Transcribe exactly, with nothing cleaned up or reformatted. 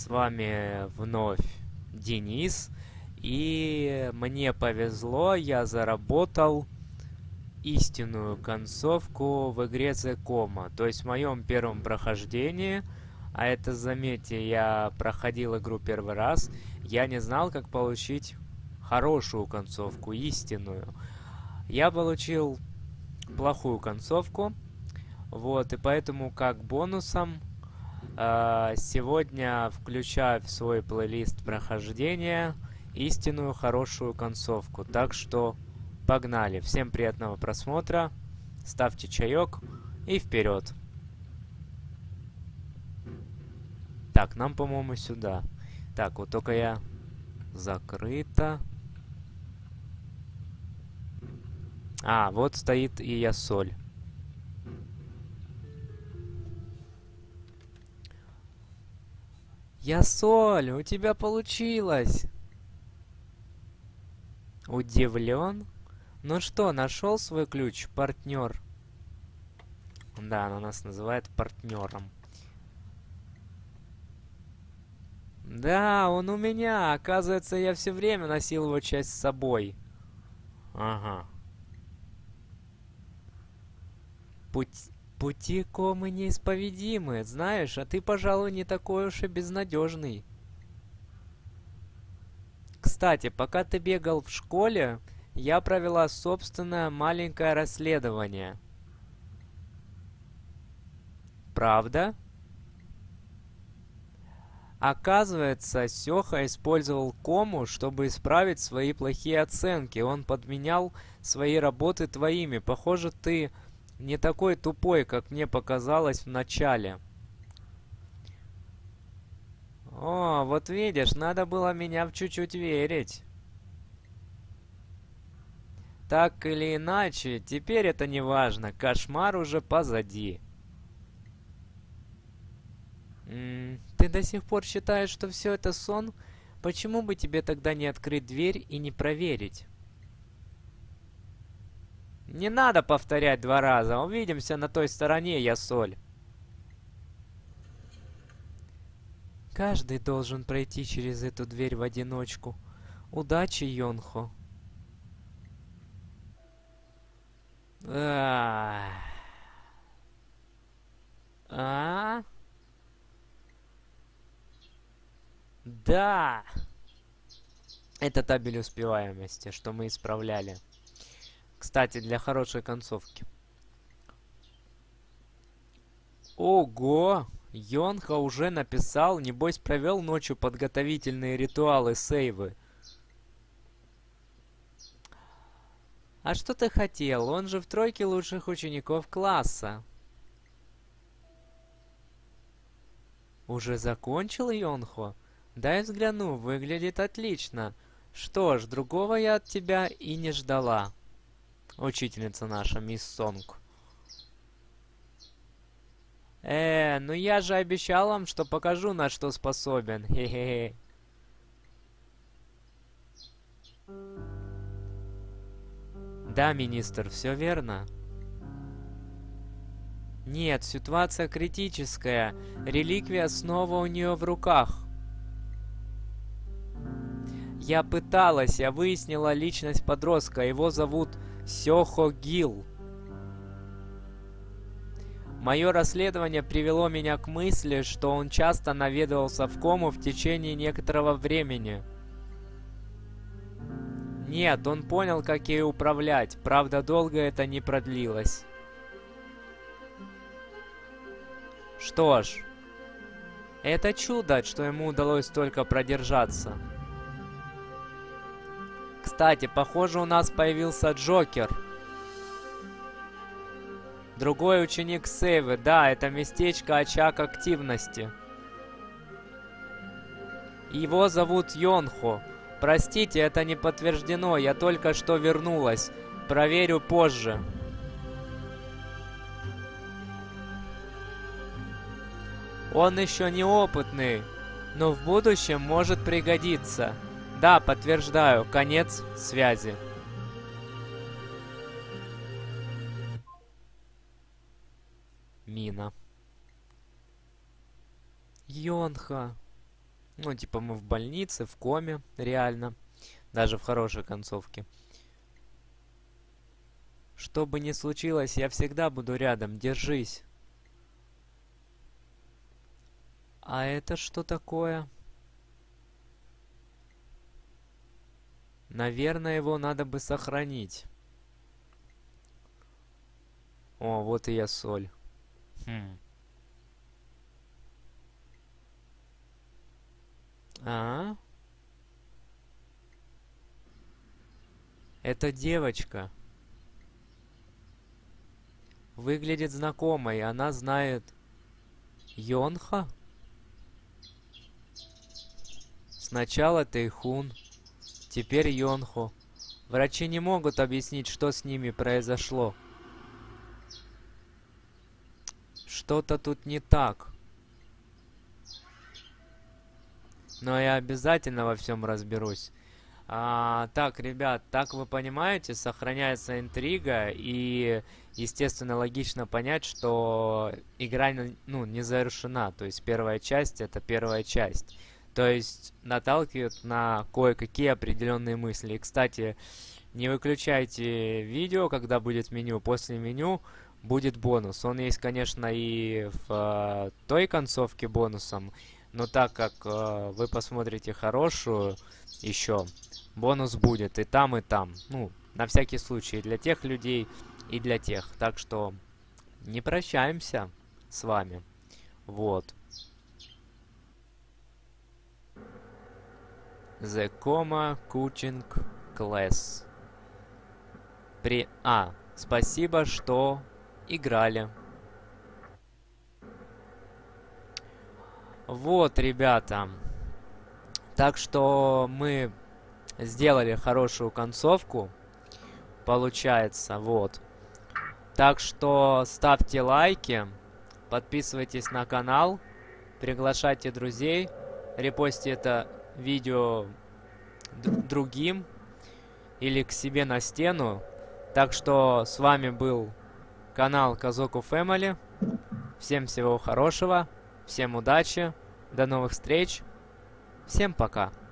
С вами вновь Денис. И мне повезло, я заработал истинную концовку в игре The Coma. То есть в моем первом прохождении, а это, заметьте, я проходил игру первый раз, я не знал, как получить хорошую концовку, истинную. Я получил плохую концовку, вот, и поэтому как бонусом э, сегодня включаю в свой плейлист прохождения истинную хорошую концовку. Так что погнали. Всем приятного просмотра. Ставьте чаек и вперед. Так, нам, по-моему, сюда. Так, вот только я... Закрыто. А, вот стоит и я соль. Я соль, у тебя получилось. Удивлен? Ну что, нашел свой ключ, партнер? Да, она нас называет партнером. Да, он у меня. Оказывается, я все время носил его часть с собой. Ага. Путь... Пути комы неисповедимы, знаешь, а ты, пожалуй, не такой уж и безнадежный. Кстати, пока ты бегал в школе, я провела собственное маленькое расследование. Правда? Оказывается, Сёха использовал кому, чтобы исправить свои плохие оценки. Он подменял свои работы твоими. Похоже, ты не такой тупой, как мне показалось в начале. О, вот видишь, надо было меня в чуть-чуть верить. Так или иначе, теперь это не важно. Кошмар уже позади. М-м, ты до сих пор считаешь, что все это сон? Почему бы тебе тогда не открыть дверь и не проверить? Не надо повторять два раза. Увидимся на той стороне, я соль. Каждый должен пройти через эту дверь в одиночку. Удачи, Йонхо. А? А? Да! Это табель успеваемости, что мы исправляли. Кстати, для хорошей концовки. Ого! Йонха уже написал, небось провел ночью подготовительные ритуалы сейвы. А что ты хотел? Он же в тройке лучших учеников класса. Уже закончил, Йонхо? Дай взгляну, выглядит отлично. Что ж, другого я от тебя и не ждала. Учительница наша, мисс Сонг. Э, ну я же обещал вам, что покажу, на что способен. Хе-хе-хе. Да, министр, все верно. Нет, ситуация критическая. Реликвия снова у нее в руках. Я пыталась, я выяснила личность подростка. Его зовут Сёхо Гил. Мое расследование привело меня к мысли, что он часто наведывался в кому в течение некоторого времени. Нет, он понял, как ей управлять. Правда, долго это не продлилось. Что ж, это чудо, что ему удалось столько продержаться. Кстати, похоже, у нас появился Джокер. Другой ученик Сейвы. Да, это местечко очаг активности. Его зовут Йонхо. Простите, это не подтверждено. Я только что вернулась. Проверю позже. Он еще неопытный, но в будущем может пригодиться. Да, подтверждаю. Конец связи. Мина. Йонха. Ну, типа мы в больнице, в коме, реально. Даже в хорошей концовке. Что бы ни случилось, я всегда буду рядом. Держись. А это что такое? Наверное, его надо бы сохранить. О, вот и я соль. Хм. А? Это девочка. Выглядит знакомой. Она знает Йонха? Сначала Тэйхун, теперь Йонхо. Врачи не могут объяснить, что с ними произошло. Что-то тут не так. Но я обязательно во всем разберусь. А, так, ребят, так вы понимаете, сохраняется интрига, и, естественно, логично понять, что игра ну, не завершена. То есть первая часть — это первая часть. То есть наталкивает на кое-какие определенные мысли. И, кстати, не выключайте видео, когда будет меню. После меню будет бонус. Он есть, конечно, и в э, той концовке бонусом, но так как э, вы посмотрите хорошую еще, бонус будет и там, и там. Ну, на всякий случай, для тех людей и для тех. Так что не прощаемся с вами. Вот. The Coma Coaching Class. При... А, спасибо, что играли. Вот, ребята. Так что мы сделали хорошую концовку. Получается, вот. Так что ставьте лайки, подписывайтесь на канал, приглашайте друзей, репостите это видео другим или к себе на стену. Так что с вами был канал Казоку Family. Всем всего хорошего, всем удачи, до новых встреч, всем пока.